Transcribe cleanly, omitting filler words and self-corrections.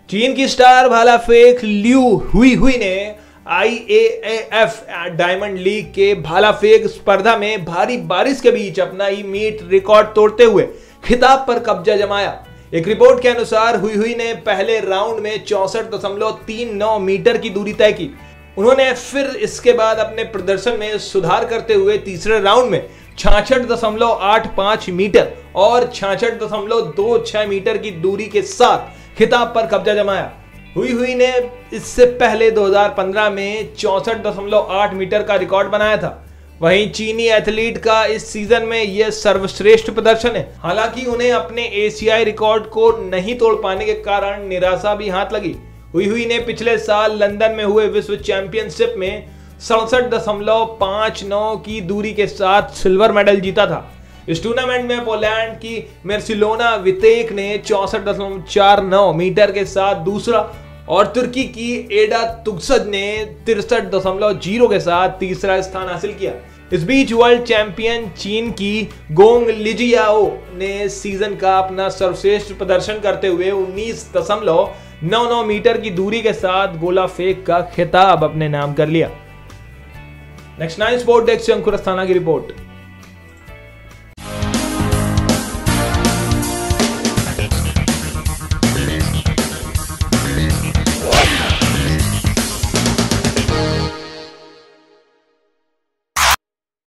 चीन की स्टार भाला फेंक लिू हुई हुई ने IAAF डायमंड लीग के भाला फेंक स्पर्धा में भारी बारिश के बीच अपना ही मीट रिकॉर्ड तोड़ते हुए खिताब पर कब्जा जमाया। एक रिपोर्ट के अनुसार हुई हुई ने पहले राउंड में 64.39 मीटर की दूरी तय की। उन्होंने फिर इसके बाद अपने प्रदर्शन में सुधार करते हुए तीसरे राउंड में 66.85 मीटर और 66.26 मीटर की दूरी के साथ खिताब पर कब्जा जमाया। हुई हुई ने इससे पहले 2015 में 64.8 मीटर का रिकॉर्ड बनाया था। वहीं चीनी एथलीट का इस सीजन में यह सर्वश्रेष्ठ प्रदर्शन है। हालांकि उन्हें अपने एशियाई रिकॉर्ड को नहीं तोड़ पाने के कारण निराशा भी हाथ लगी। हुई हुई ने पिछले साल लंदन में हुए विश्व चैंपियनशिप में 67.59 की दूरी के साथ सिल्वर मेडल जीता था। इस टूर्नामेंट में पोलैंड की मेर्सिलोना वितेक ने 64.49 मीटर के साथ दूसरा और तुर्की की एडा तुगसद ने 63.0 के साथ तीसरा स्थान हासिल किया। इस बीच वर्ल्ड चैंपियन चीन की गोंग लिजियाओ ने सीजन का अपना सर्वश्रेष्ठ प्रदर्शन करते हुए 19.99 मीटर की दूरी के साथ गोला फेंक का खिताब अपने नाम कर लिया। नेक्स्ट 9 स्पोर्ट डेस्क से अंकुर अस्थाना की रिपोर्ट।